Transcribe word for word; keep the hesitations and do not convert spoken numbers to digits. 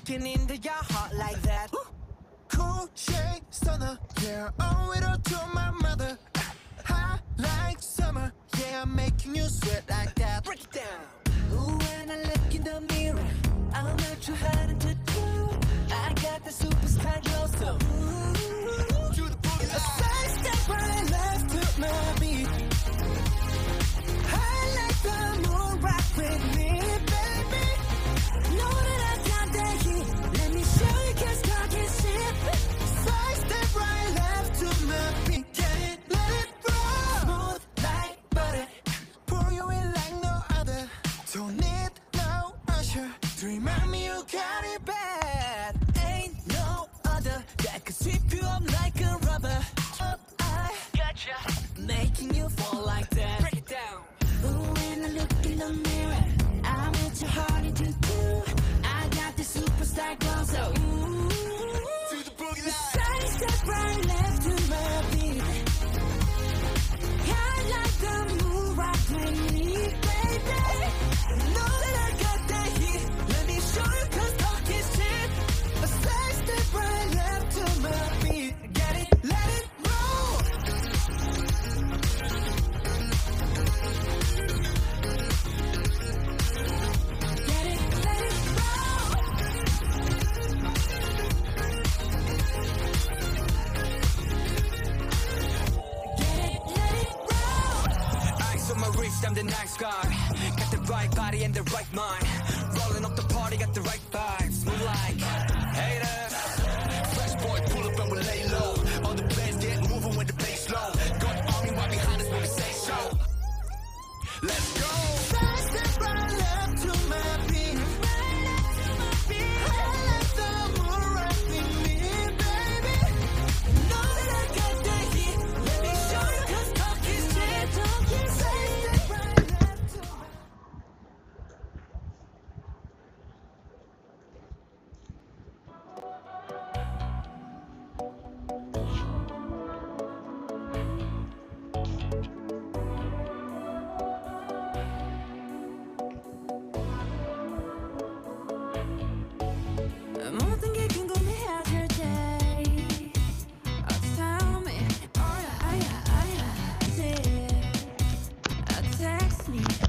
looking into your heart like that. Cool shade stunner, yeah, owe it all to my mother. Hot like summer, yeah, I'm making you sweat like that. Break it down. Ooh, when I look in the mirror, I'm not too hard to do. I got the superstar glow, so ooh, To the boogie a side step right left to my beat. I like the moon rock with me, baby. Know that I got that heat. Let me show you, cause talking shit. Side step right left to my beat. Get it, let it roll. Smooth like butter. Pour you in like no other. Don't need no usher to remind me you got it bad. Ain't no other that could sweep you up like a rubber. Up, I gotcha, making you fall like that. Break it down. Ooh, when I look in the mirror, I'm at your heart into two. I got the superstar glow, so ooh, To the boogie line. side step right left to my beat. I like the moon rock with me, baby. Know that I got that heat. Let me show you, cause talk is cheap. A side step right left to my beat. Get it, let it roll. Get it, let it roll. Get it, let it roll. Ice on my wrist, I'm the nice guy. Got the right body and the right mind. Rolling up the party, got the right vibes. Move like haters. Fresh boy, pull up and we lay low. All the bands get moving when the bass low. Got army right behind us when we say so. Let's go. Side step right left to my beat. I like the moon rock with me, baby. Know that I got that heat. Let me show you, cause talk is cheap. Talk is Side step right left to my 모든 게 궁금해하실 때 Oh, tell me, oh yeah, oh yeah, oh yeah, yeah. Uh, text me